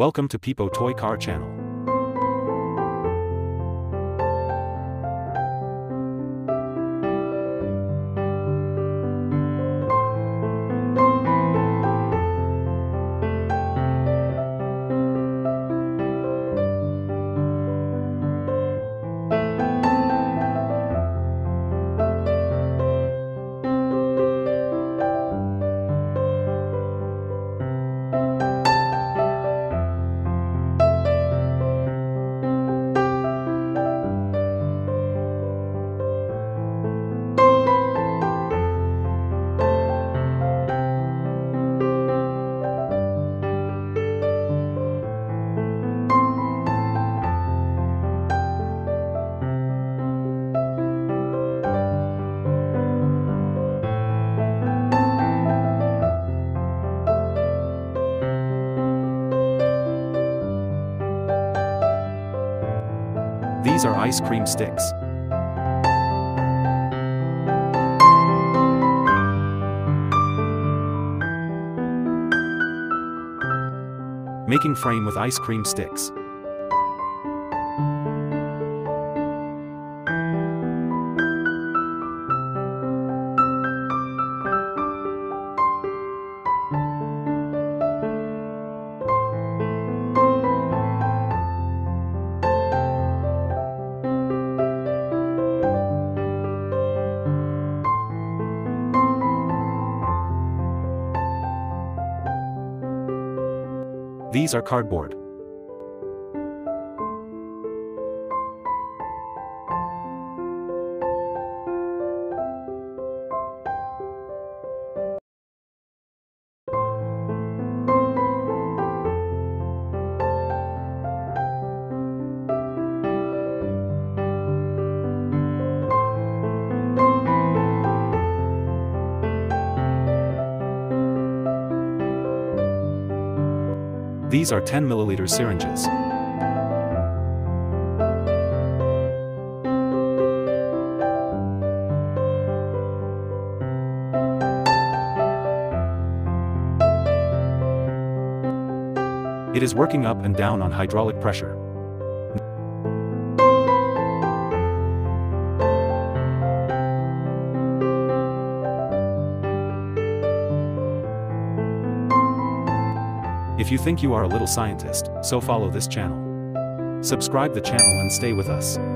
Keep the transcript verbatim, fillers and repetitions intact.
Welcome to P I P O Toy Car Channel. These are ice cream sticks. Making frame with ice cream sticks. These are cardboard. These are ten milliliter syringes. It is working up and down on hydraulic pressure. If you think you are a little scientist, so follow this channel. Subscribe the channel and stay with us.